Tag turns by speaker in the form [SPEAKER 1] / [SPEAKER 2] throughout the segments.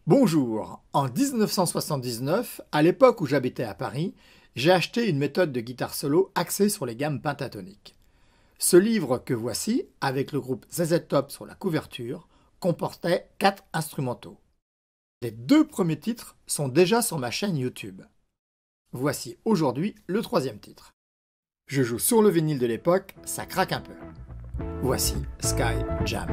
[SPEAKER 1] Bonjour, en 1979, à l'époque où j'habitais à Paris, j'ai acheté une méthode de guitare solo axée sur les gammes pentatoniques. Ce livre que voici, avec le groupe ZZ Top sur la couverture, comportait 4 instrumentaux. Les 2 premiers titres sont déjà sur ma chaîne YouTube. Voici aujourd'hui le 3e titre. Je joue sur le vinyle de l'époque, ça craque un peu. Voici Sky Jam.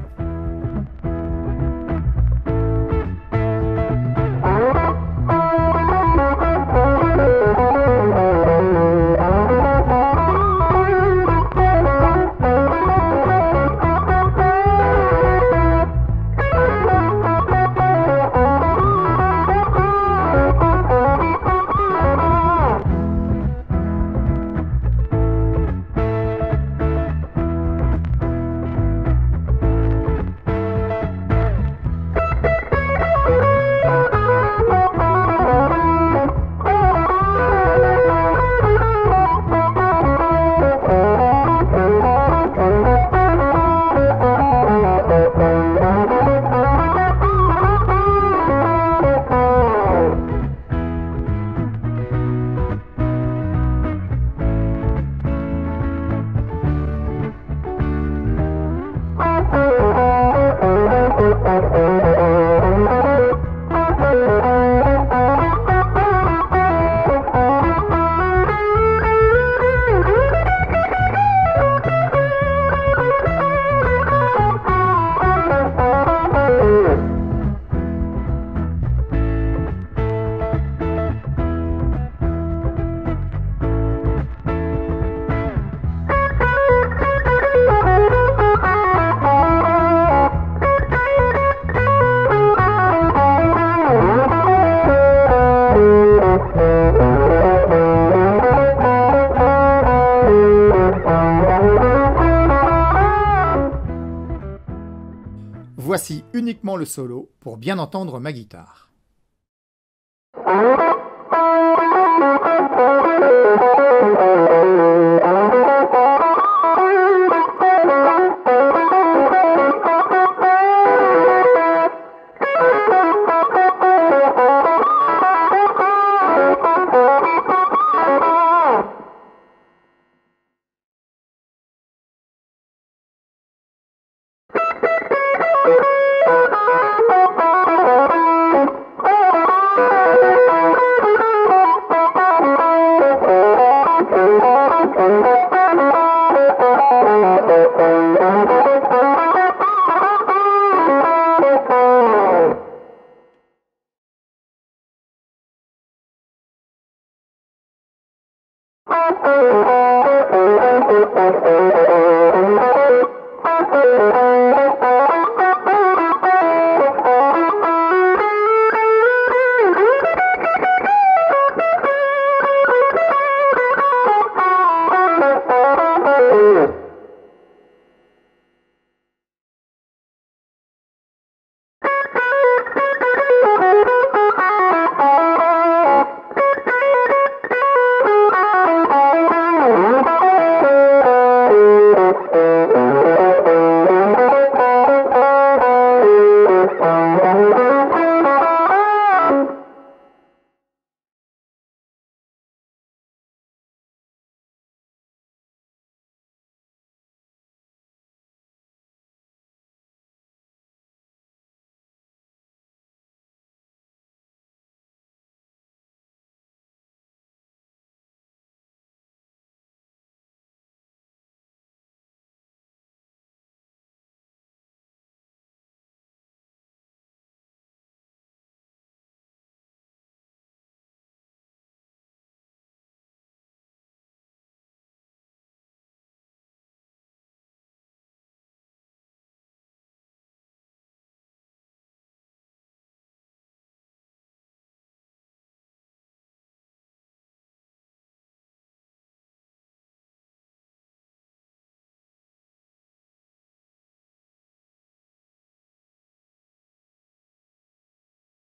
[SPEAKER 1] Voici uniquement le solo pour bien entendre ma guitare.